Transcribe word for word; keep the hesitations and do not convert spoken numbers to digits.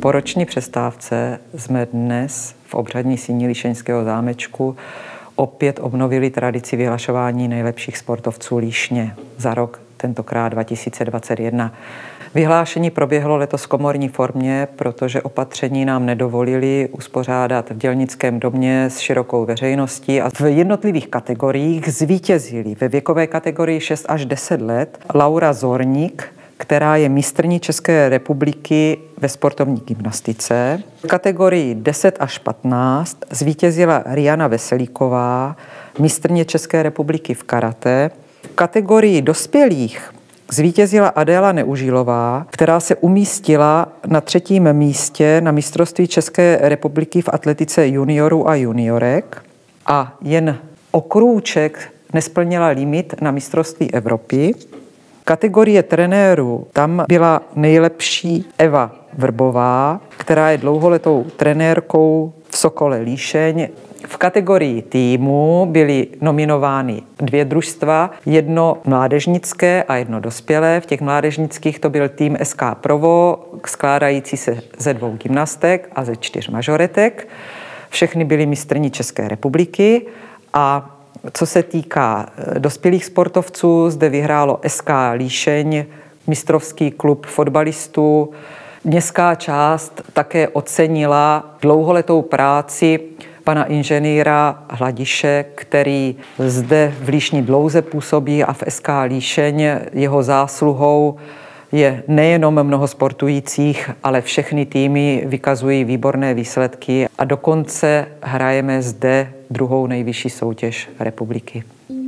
Po roční přestávce jsme dnes v obřadní síni Líšeňského zámečku opět obnovili tradici vyhlašování nejlepších sportovců Líšně za rok, tentokrát dva tisíce dvacet jedna. Vyhlášení proběhlo letos v komorní formě, protože opatření nám nedovolili uspořádat v Dělnickém domě s širokou veřejností a v jednotlivých kategoriích zvítězili ve věkové kategorii šest až deset let Laura Zorník, která je mistryní České republiky ve sportovní gymnastice. V kategorii deset až patnáct zvítězila Riana Veselíková, mistryně České republiky v karate. V kategorii dospělých zvítězila Adéla Neužilová, která se umístila na třetím místě na mistrovství České republiky v atletice juniorů a juniorek a jen o krůček nesplnila limit na mistrovství Evropy. Kategorie trenérů, tam byla nejlepší Eva Vrbová, která je dlouholetou trenérkou v Sokole Líšeň. V kategorii týmu byly nominovány dvě družstva, jedno mládežnické a jedno dospělé. V těch mládežnických to byl tým S K Provo, skládající se ze dvou gymnastek a ze čtyř mažoretek. Všechny byly mistryní České republiky a co se týká dospělých sportovců, zde vyhrálo S K Líšeň, mistrovský klub fotbalistů. Městská část také ocenila dlouholetou práci pana inženýra Hladiše, který zde v Líšni dlouze působí a v S K Líšeň jeho zásluhou je nejenom mnoho sportujících, ale všechny týmy vykazují výborné výsledky a dokonce hrajeme zde druhou nejvyšší soutěž republiky.